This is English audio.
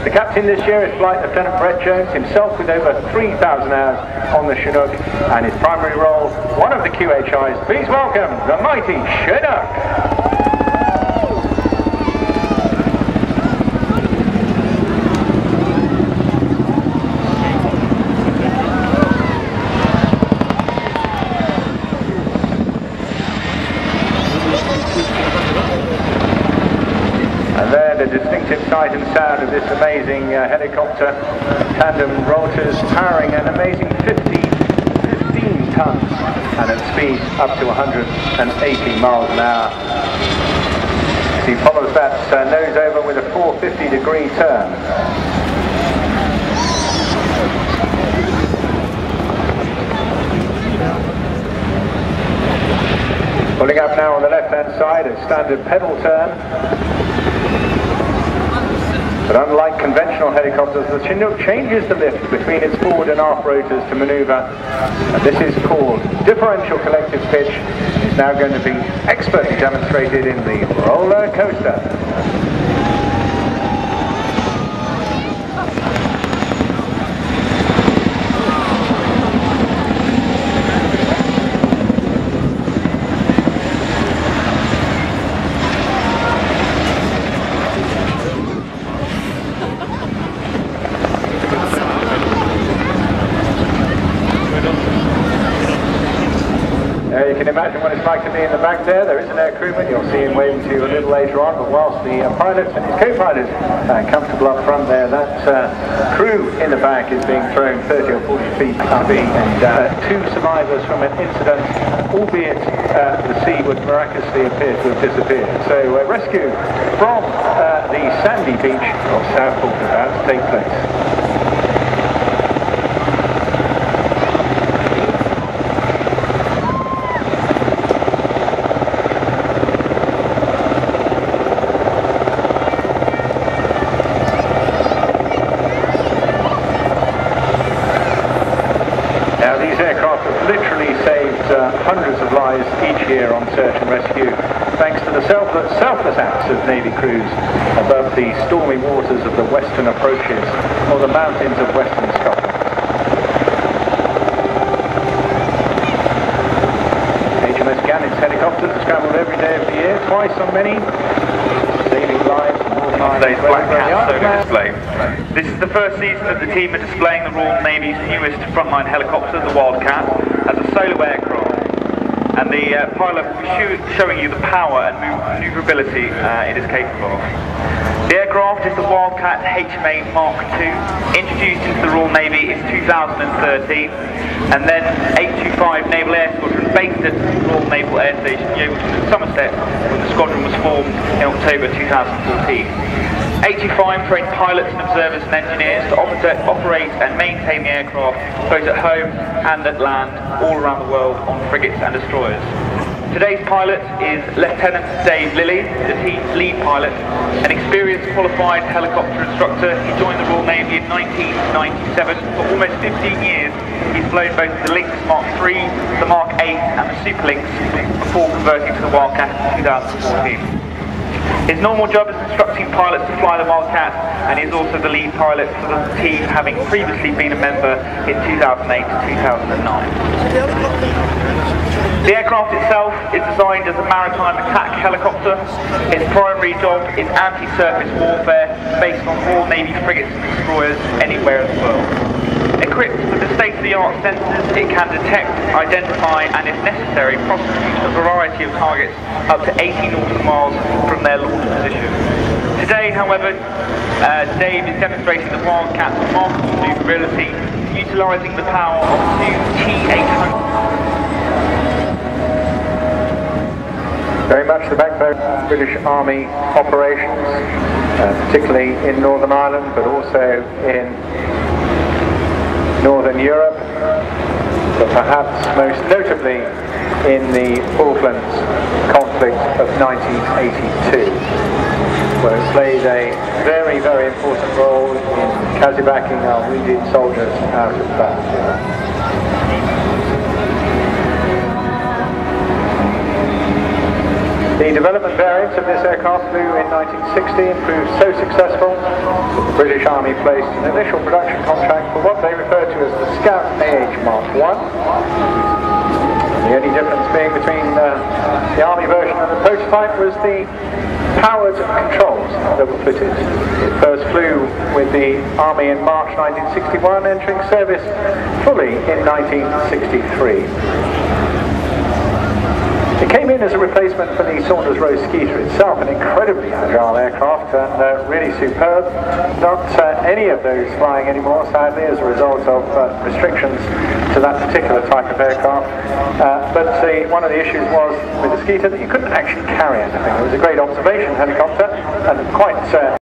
The captain this year is Flight Lieutenant Brett Jones, himself with over 3,000 hours on the Chinook, and his primary role, one of the QHIs. Please welcome the mighty Chinook. The distinctive sight and sound of this amazing helicopter, tandem rotors powering an amazing 15 tons and at speed up to 180 miles an hour. He follows that nose over with a 450-degree turn. Pulling up now on the left-hand side, a standard pedal turn. But unlike conventional helicopters, the Chinook changes the lift between its forward and aft rotors to maneuver. And this is called differential collective pitch. It's now going to be expertly demonstrated in the roller coaster. You can imagine what it's like to be in the back there. There is an air crewman, you'll see him waving to you a little later on, but whilst the pilots and his co-pilots are comfortable up front there, that crew in the back is being thrown 30 or 40 feet up, and two survivors from an incident, albeit the sea would miraculously appear to have disappeared. So rescue from the sandy beach of Southport about to take place. Now these aircraft have literally saved hundreds of lives each year on search and rescue, thanks to the selfless acts of Navy crews above the stormy waters of the western approaches or the mountains of western Scotland. HMS Gannet's helicopters are scrambled every day of the year, twice on many, saving lives. Today's Wildcat solar display. This is the first season that the team are displaying the Royal Navy's newest frontline helicopter, the Wildcat, as a solo aircraft. And the pilot will be showing you the power and maneuverability it is capable of. The aircraft is the Wildcat HMA Mark II, introduced into the Royal Navy in 2013, and then 825 Naval Air Squadron based at Royal Naval Air Station Yeovilton in Somerset when the squadron was formed in October 2014. 825 trained pilots and observers and engineers to operate and maintain the aircraft both at home and at land all around the world on frigates and destroyers. Today's pilot is Lieutenant Dave Lilly, the team's lead pilot, an experienced qualified helicopter instructor. He joined the Royal Navy in 1997. For almost 15 years, he's flown both the Lynx Mark III, the Mark VIII and the Super Lynx before converting to the Wildcat in 2014. His normal job is instructing pilots to fly the Wildcat, and he's also the lead pilot for the team, having previously been a member in 2008 to 2009. The aircraft itself is designed as a maritime attack helicopter. Its primary job is anti-surface warfare based on Royal Navy frigates and destroyers anywhere in the world. Equipped with the state-of-the-art sensors, it can detect, identify and, if necessary, prosecute a variety of targets up to 80 nautical miles from their launch position. Today, however, Dave is demonstrating the Wildcat's remarkable maneuverability, utilising the power of two T-800. Very much the backbone of British Army operations, particularly in Northern Ireland, but also in Northern Europe, but perhaps most notably in the Falklands conflict of 1982, where it played a very, very important role in casebacking our wounded soldiers out of battle. The development variants of this aircraft flew in 1960 and proved so successful that the British Army placed an initial production contract for what they referred to as the Scout AH Mark I. The only difference being between the Army version and the prototype was the powers and controls that were fitted. It first flew with the Army in March 1961, entering service fully in 1963. It came in as a replacement for the Saunders Roe Skeeter itself, an incredibly agile aircraft and really superb. Not any of those flying anymore, sadly, as a result of restrictions to that particular type of aircraft. But one of the issues was with the Skeeter that you couldn't actually carry anything. It was a great observation helicopter and quite